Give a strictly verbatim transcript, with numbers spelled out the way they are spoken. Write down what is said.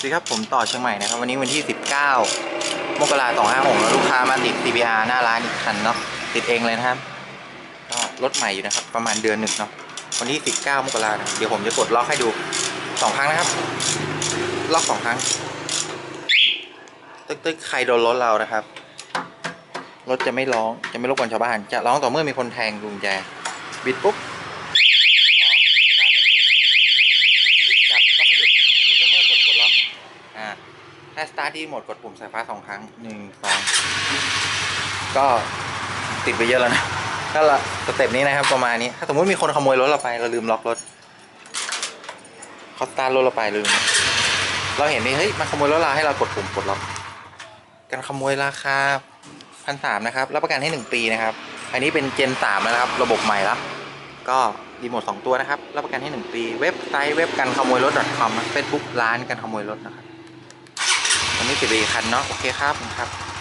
ดีครับผมต่อเชียงใหม่นะครับวันนี้วันที่สิบเก้ามกราคมสองห้าหกแล้วลูกค้ามาติด ซี พี อาร์ หน้าร้านอีกคันเนาะติดเองเลยนะครับก็รถใหม่อยู่นะครับประมาณเดือนหนึ่งเนาะวันที่สิบเก้ามกราคมเดี๋ยวผมจะกดล็อกให้ดูสองครั้งนะครับล็อกสองครั้งตึ๊กตึ๊กใครโดนรถเรานะครับรถจะไม่ร้องจะไม่รบกวนชาวบ้านจะร้องต่อเมื่อมีคนแทงกุญแจบิดปุ๊บถ้าสตาร์ทที่โหมดกดปุ่มสายฟ้าสองครั้งหนึ่งสองก็ติดไปเยอะแล้วนะถ้าละสเต็ปนี้นะครับประมาณนี้ถ้าสมมติมีคนขโมยรถเราไปเราลืมล็อกรถเขาสตาร์ทรถเราไปลืมเราเห็นนี่เฮ้ยมันขโมยรถเราให้เรากดปุ่มกดล็อกการขโมยราคาพันสามนะครับรับประกันให้หนึ่งปีนะครับอันนี้เป็นเจนสามแล้วนะครับระบบใหม่แล้วก็รีโมทสองตัวนะครับรับประกันให้หนึ่งปีเว็บไซต์เว็บกันขโมยรถ .com เฟซบุ๊กร้านกันขโมยรถนะครับวันนี้สิบปีคันเนาะโอเคครับครับ